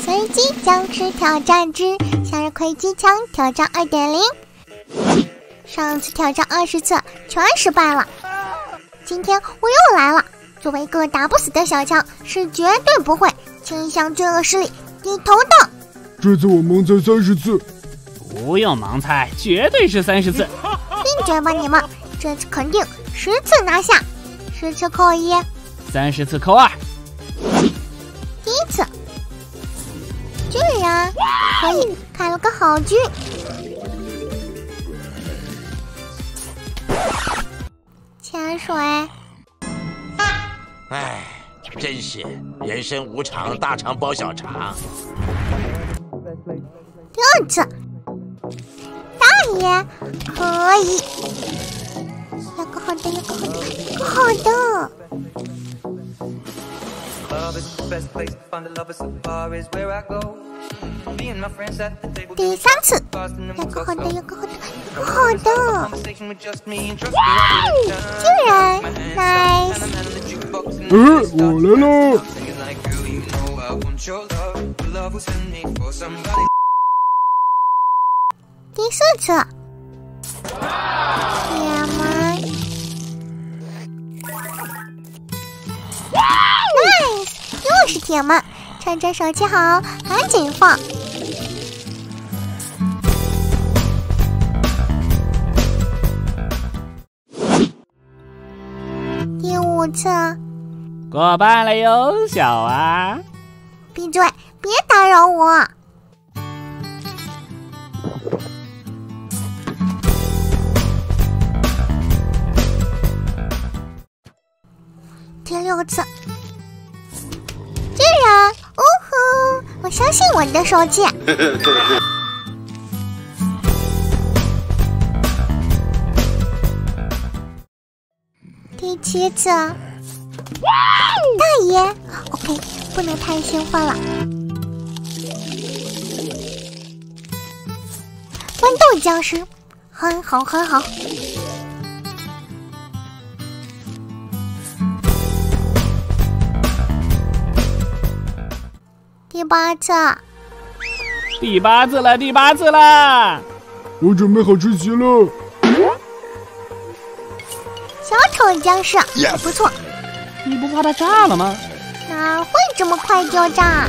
随机僵尸挑战之向日葵机枪挑战 2.0。 上次挑战20次全失败了，今天我又来了。作为一个打不死的小强，是绝对不会倾向罪恶势力低头的。 这次我盲猜30次。 不用盲猜，绝对是30次。 闭嘴吧你们，这次肯定10次拿下，10次扣1。 30次扣2。 第一次居然可以开了个好局。潜水。 唉，真是人生无常，大肠包小肠。 第二次，大爷可以。有个好的，有个好的，有个好的。第3次，有个好的，有个好的，有个好的。居然 nice。 我来了。 第4次，铁门 ，nice， 又是铁门，趁着手气好，赶紧放。第5次， 过半了哟，小啊！ 闭嘴，别打扰我。第6次，居然，呜呼！我相信我的手气。第7次，大爷 ，OK， 不能太兴奋了。豌豆僵尸，很好，很好。第8次， 第8次了，第8次了！ 我准备好吃席了。 小丑僵尸，还不错。 你不怕它炸了吗？ 哪会这么快就炸？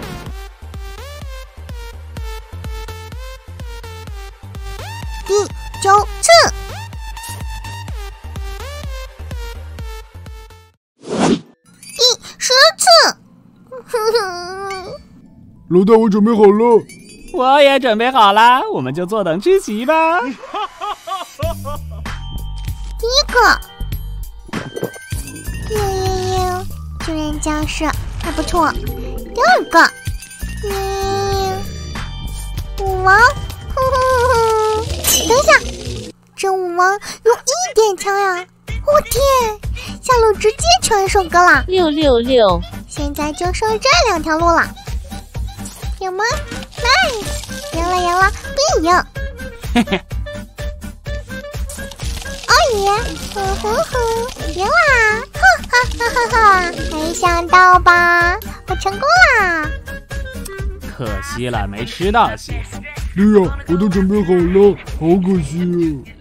第9次，第10次。 老大，我准备好了。 我也准备好了，我们就坐等吃席吧。 第1个，巨人僵尸还不错。第2个，舞王，等一下，这舞王有1点枪呀！我天，下路直接全收割了。 666， 现在就剩这2条路了。铁门 ，nice， 赢了，必赢。 嘿嘿。 哦耶，赢啦！哈，没想到吧？我成功啦！ 可惜了，没吃到席。 对呀，我都准备好了，好可惜啊。